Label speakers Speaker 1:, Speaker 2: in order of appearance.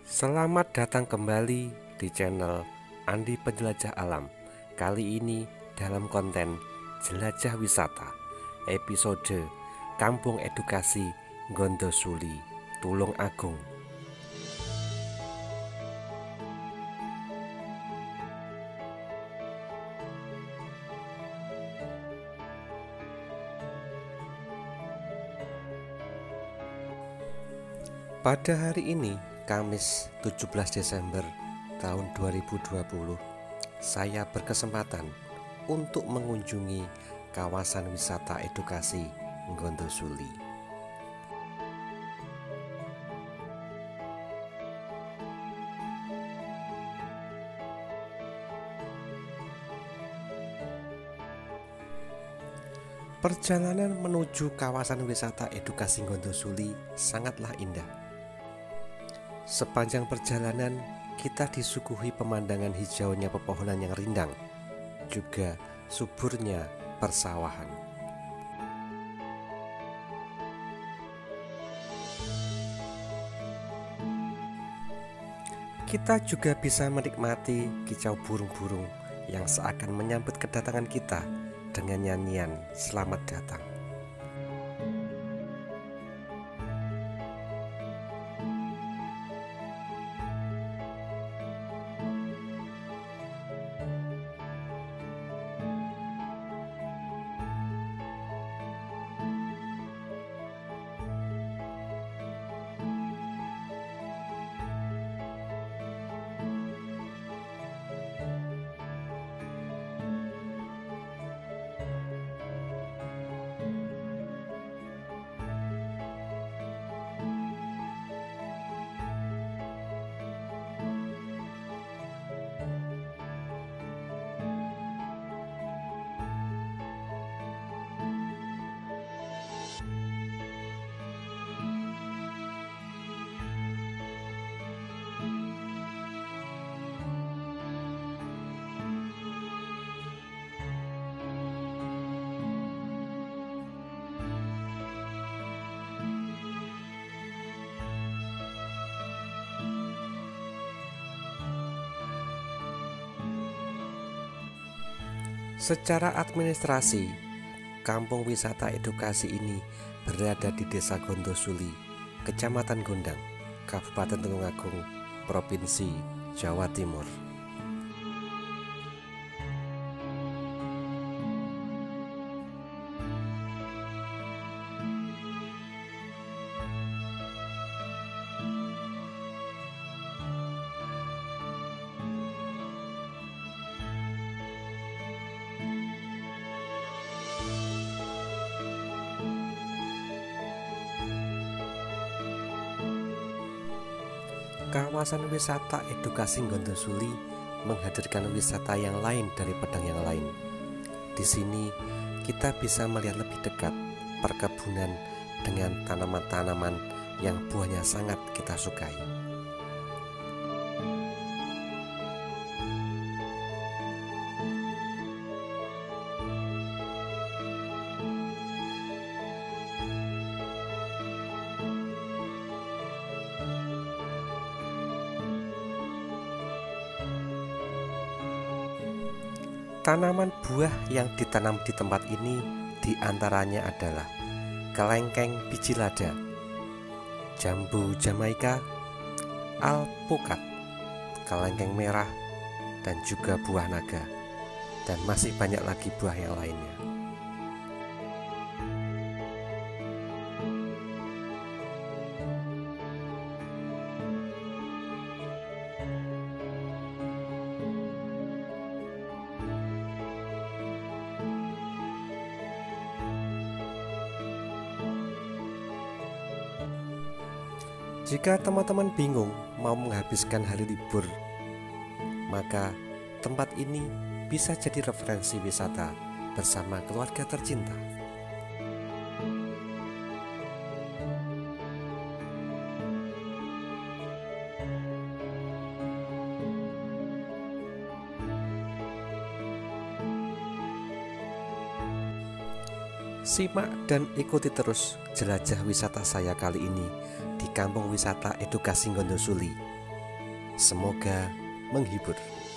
Speaker 1: Selamat datang kembali di channel Andi Penjelajah Alam. Kali ini dalam konten Jelajah Wisata, episode Kampung Edukasi Gondosuli, Tulung Agung. Pada hari ini, Kamis 17 Desember tahun 2020, saya berkesempatan untuk mengunjungi kawasan wisata edukasi Gondosuli. Perjalanan menuju kawasan wisata edukasi Gondosuli sangatlah indah. Sepanjang perjalanan, kita disuguhi pemandangan hijaunya pepohonan yang rindang, juga suburnya persawahan. Kita juga bisa menikmati kicau burung-burung yang seakan menyambut kedatangan kita dengan nyanyian selamat datang. Secara administrasi, kampung wisata edukasi ini berada di Desa Gondosuli, Kecamatan Gondang, Kabupaten Tulungagung, Provinsi Jawa Timur. Kawasan wisata edukasi Gondosuli menghadirkan wisata yang lain dari pedang yang lain. Di sini kita bisa melihat lebih dekat perkebunan dengan tanaman-tanaman yang buahnya sangat kita sukai. Tanaman buah yang ditanam di tempat ini diantaranya adalah kelengkeng biji lada, jambu Jamaika, alpukat, kelengkeng merah, dan juga buah naga, dan masih banyak lagi buah yang lainnya. Jika teman-teman bingung mau menghabiskan hari libur, maka tempat ini bisa jadi referensi wisata bersama keluarga tercinta. Simak dan ikuti terus jelajah wisata saya kali ini di Kampung Wisata Edukasi Gondosuli. Semoga menghibur.